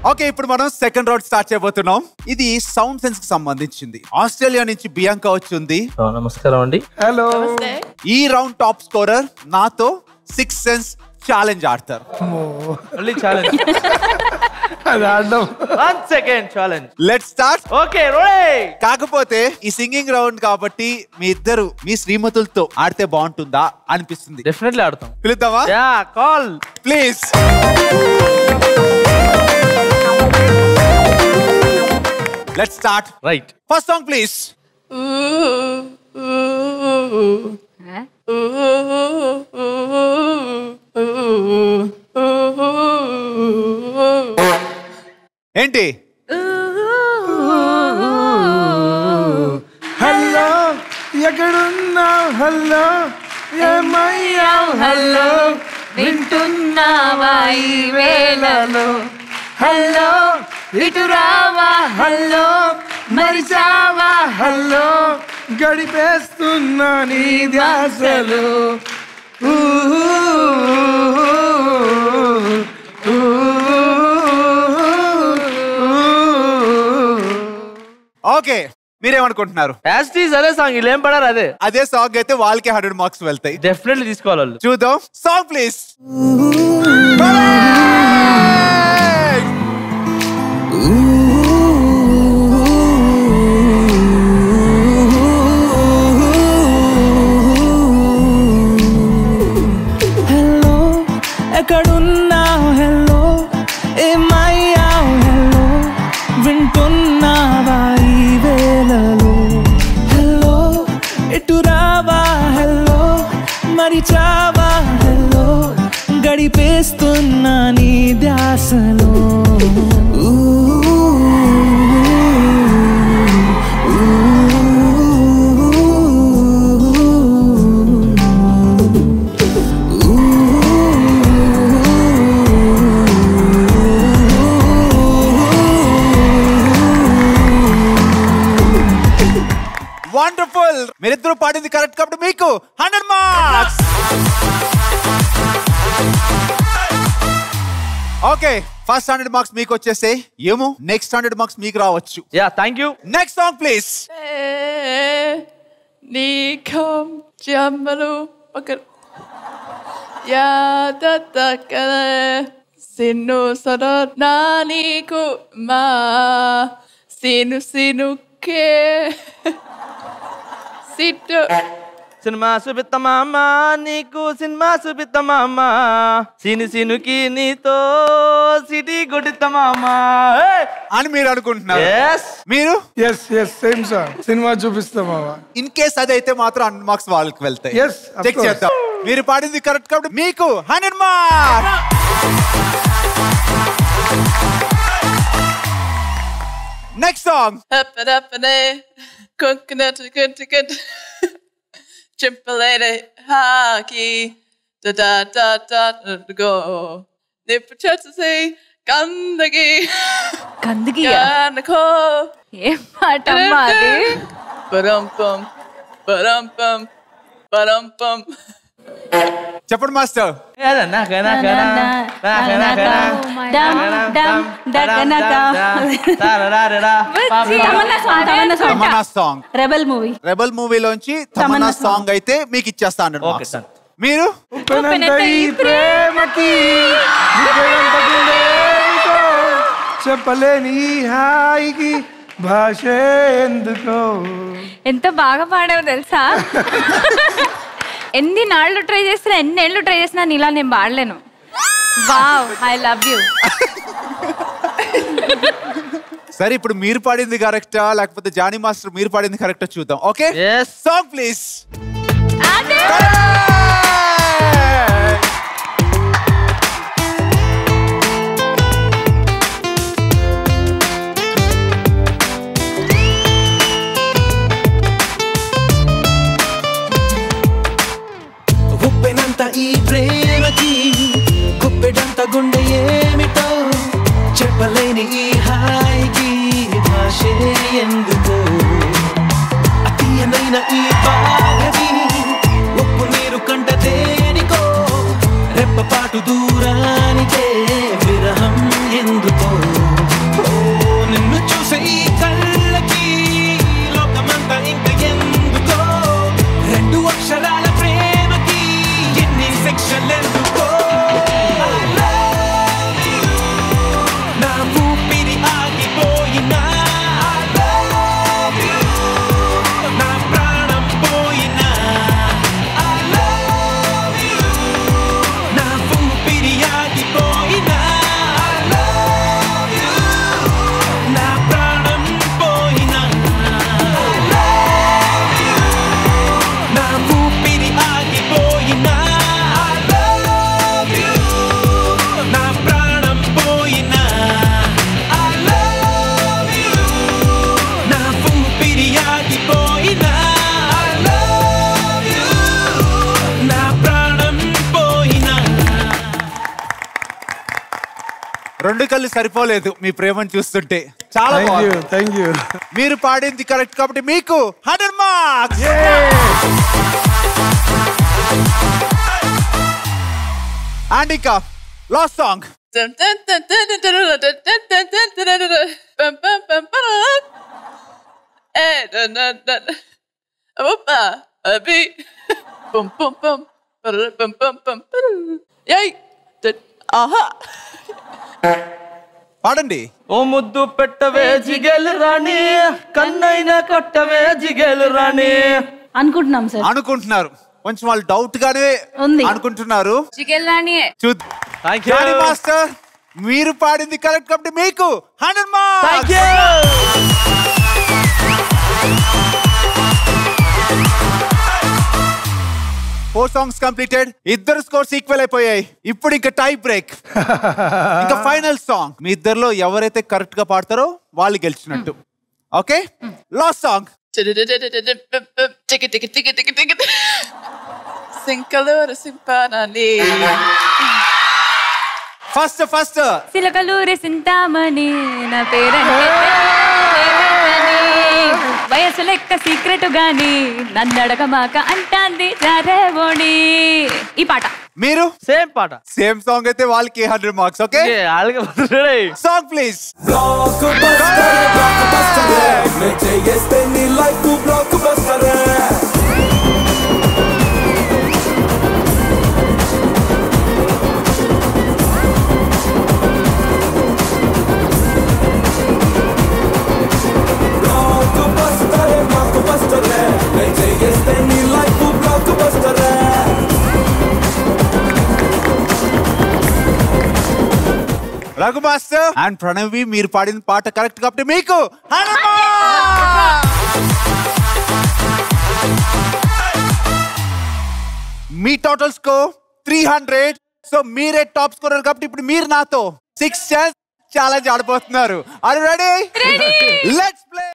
Okay, ఇప్పుడు మనం second round start చేయబోతున్నాం. ఇది సౌండ్ సెన్స్ కి సంబంధించింది. ఆస్ట్రేలియా నుంచి బియాంకా వచ్చింది. నమస్కారం అండి. హలో. ఈ రౌండ్ టాప్ స్కోరర్ నాతో 6 సెన్స్ ఛాలెంజ్ ఆడతారు. మళ్ళీ ఛాలెంజ్. అది ఆడడం. 1 second challenge. Let's start. Okay రోడే. కాకపోతే ఈ సింగింగ్ రౌండ్ కాబట్టి మీ ఇద్దరు మీ శ్రీమతులతో ఆడితే బాగుంటుందా అనిపిస్తుంది. డెఫినెట్లీ ఆడతాం. పిలుద్దామా? Yeah call please. Let's start. Right. First song please. ఏంటి? హలో ఎక్కడున్నావు? హలో ఏమయ్యావు? హలో వింటున్నావా ఈ వేళలో? హలో ఇటు రావా? హలో మరిచావా? హలో గడిపేస్తున్నా నీ ధ్యాసలో. ఓకే, మీరేమనుకుంటున్నారు? యాజ్ ఇట్ ఈస్ అదే సాంగ్. వీళ్ళు ఏం పడారు అదే. అదే సాంగ్ అయితే వాళ్ళకి 100 మార్క్స్ వెళ్తాయి. డెఫినెట్లీ తీసుకోవాలి వాళ్ళు. చూద్దాం. Song please. హలో ఎక్కడున్నావు? హలో ఏమయ్యావు? హలో వింటున్నావా ఈ వేళలో? హలో ఇటు రావా? హలో మరిచావా? హలో గడిపేస్తున్నా నీ ధ్యాసలో. వండర్ఫుల్. మీరిద్దరు పాడింది కరెక్ట్ కాబట్టి మీకు 100 మార్క్స్. ఓకే, ఫస్ట్ 100 మార్క్స్ మీకు వచ్చేసే. ఏమో నెక్స్ట్ 100 మార్క్స్ మీకు రావచ్చు. Yeah thank you. Next song please. నీకం జమ్మలు ఒక యాదతకల సిన్ను సర నా నీకు మా సిను సినుకే సిట్టు సినిమా చూపిస్తామా నీకు, సినిమా చూపిస్తామా సిను సినుకి నీతో సిటీ కొట్టిస్తామా అని మీరు అనుకుంటున్నారు. మీరు yes yes same song. Cinema చూపిస్తామా? ఇన్ కేస్ అదైతే మాత్రం 100 మార్క్స్ వాళ్ళకి వెళ్తాయి. Yes, of check course. చేద్దాం. మీరు పాడింది కరెక్ట్ కాబట్టి మీకు 100 marks. Next song. coconut good chimpalade hockey da da da da go nip say gandagi కందిగియా ఏం పాట అమ్మా అది? Ba-dum-bum, ba-dum-bum, ba-dum-bum. చెప్పండి master. Tamannaah song. Rebel movie. Rebel మూవీలోంచి తమన్నా సాంగ్ అయితే మీకు ఇచ్చేస్తాను. మీరు ప్రేమకి చెప్పలేని హాయికి భాష ఎందుకో. ఎంత బాగా పాడావు తెలుసా? ఎన్ని నాళ్ళు ట్రై చేసినా ఎన్నేళ్ళు ట్రై చేసినా నీలా నేను పాడలేను. Wow, I love you. సరే, ఇప్పుడు మీరు పాడింది కరెక్టా లేకపోతే జానీ మాస్టర్ మీరు పాడింది కరెక్టా చూద్దాం. Okay, song please. ఈ ప్రేమకి గుప్పెడంత గుండె ఏమిటో చెప్పలేని ఈ హాయికి భాషే ఎందుకో అతీయమైన ఈ బాధకి ఉప్పు నీరు కంట దేనికో రెప్పపాటు దూరానికే విరహం ఎందుకో 2 కళ్ళు సరిపోలేదు మీ ప్రేమను చూస్తుంటే. చాలా బాగుంది. Thank you. మీరు పాడింది కరెక్ట్ కాబట్టి మీకు 100 మార్క్స్. అండ్ ఇంకా లాస్ట్ సాంగ్. పాడండి. ఓ ముద్దు పెట్టవే జిగేలు రాణి, కన్నైనా కొట్టవే జిగేలు రాణి అనుకుంటున్నాం సార్. అనుకుంటున్నారు, కొంచెం వాళ్ళు డౌట్ గానే అనుకుంటున్నారు. జానీ మాస్టర్ మీరు పాడింది కరెక్ట్ కాబట్టి మీకు 100 మార్క్స్. 4 songs completed. ఇద్దరు స్కోర్స్ ఈక్వల్ అయిపోయాయి. ఇప్పుడు ఇంకా టై బ్రేక్. ఇంకా ఫైనల్ సాంగ్. మీ ఇద్దరిలో ఎవరైతే కరెక్ట్ గా పాడతారో వాళ్ళు గెలిచినట్టు. Okay, last song. ఫస్ట్ సిలకలూరి సింతామణి నా పేరంటే వయసు లెక్క సీక్రెట్ గాని నన్ను అడగమాక అంటాంది జారేవోణి. ఈ పాట మీరు సేమ్ పాట సేమ్ సాంగ్ అయితే వాళ్ళకి 100 marks. Okay, song please. Raghu master and Pranavi మీరు పాడిన పాట కరెక్ట్ కాబట్టి మీకు 100 మార్క్స్. మీ టోటల్ స్కోర్ 300. సో మీరే టాప్ స్కోరర్ కాబట్టి ఇప్పుడు మీరు నాతో 6 ఛాలెంజ్ ఆడబోతున్నారు. Are you ready? Let's play.